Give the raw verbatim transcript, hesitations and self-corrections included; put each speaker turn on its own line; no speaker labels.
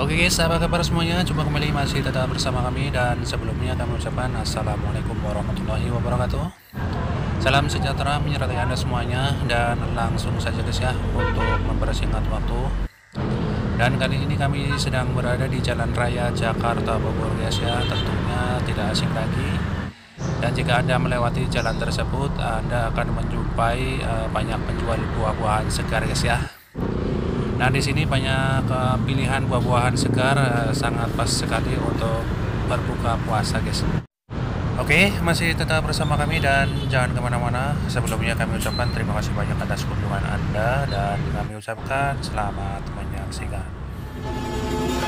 Oke guys, apa kabar semuanya? Jumpa kembali masih tetap bersama kami dan sebelumnya kami ucapkan Assalamualaikum warahmatullahi wabarakatuh. Salam sejahtera menyertai Anda semuanya dan langsung saja guys ya untuk mempersingkat waktu. Dan kali ini kami sedang berada di Jalan Raya Jakarta Bogor guys ya, tentunya tidak asing lagi. Dan jika Anda melewati jalan tersebut, Anda akan menjumpai uh, banyak penjual buah-buahan segar guys ya. Nah, di sini banyak uh, pilihan buah-buahan segar, uh, sangat pas sekali untuk berbuka puasa, guys. Oke, masih tetap bersama kami dan jangan kemana-mana. Sebelumnya kami ucapkan terima kasih banyak atas kunjungan Anda dan kami ucapkan selamat menyaksikan.